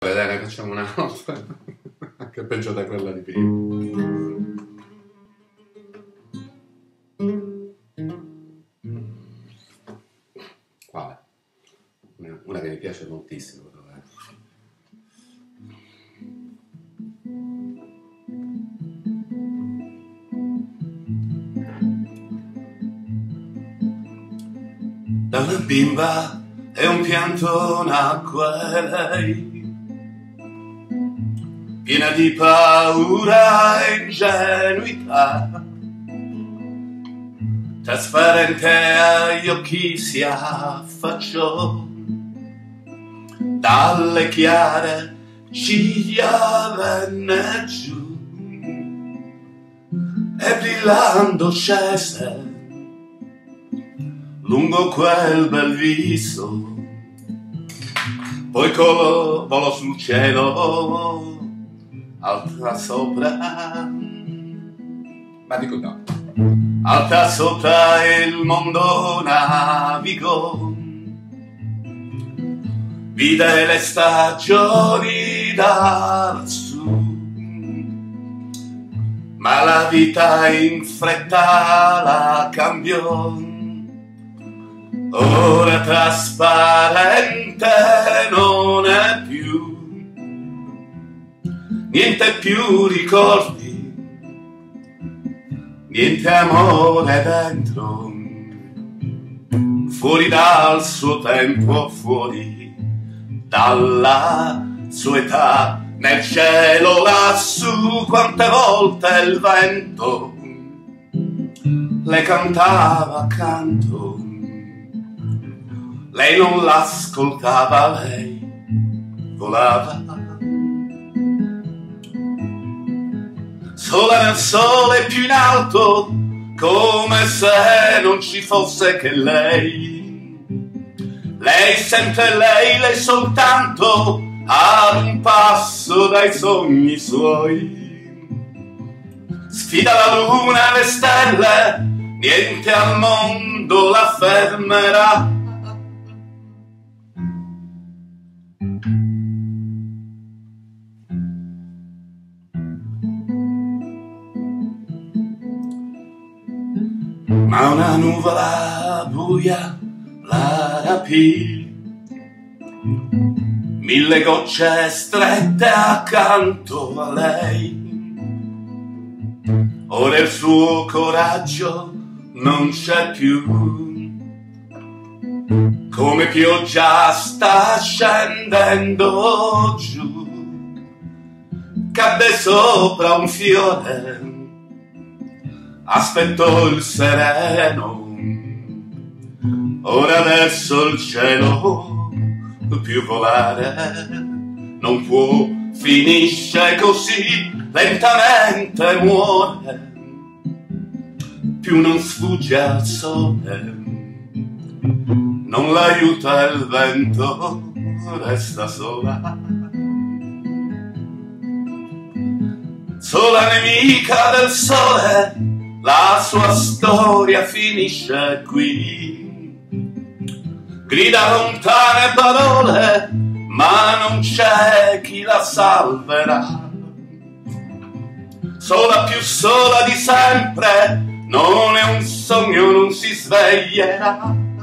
Dai, ne facciamo un'altra, che è peggio da quella di prima. Quale? Una che mi piace moltissimo. Da una bimba e un pianto nacque lei, piena di paura e ingenuità, trasparente agli occhi si affacciò, dalle chiare ciglia venne giù e brillando scese lungo quel bel viso, poi volò sul cielo alta sopra, ma dico no, alta sopra il mondo navigò, vide le stagioni da lassù, ma la vita in fretta la cambiò. Ora trasparente non è più, niente più ricordi, niente amore dentro, fuori dal suo tempo, fuori dalla sua età. Nel cielo lassù quante volte il vento le cantava accanto, lei non l'ascoltava, lei volava sola nel sole più in alto, come se non ci fosse che lei. Lei sempre lei soltanto, ad un passo dai sogni suoi. Sfida la luna e le stelle, niente al mondo la fermerà. Ma una nuvola buia la rapì, 1000 gocce strette accanto a lei. Ora il suo coraggio non c'è più, come pioggia sta scendendo giù. Cadde sopra un fiore, aspettò il sereno, ora verso il cielo più volare non può, finisce così, lentamente muore, più non sfugge al sole, non l'aiuta il vento, resta sola. Sola nemica del sole, la sua storia finisce qui. Grida lontane parole, ma non c'è chi la salverà. Sola più sola di sempre, non è un sogno, non si sveglierà.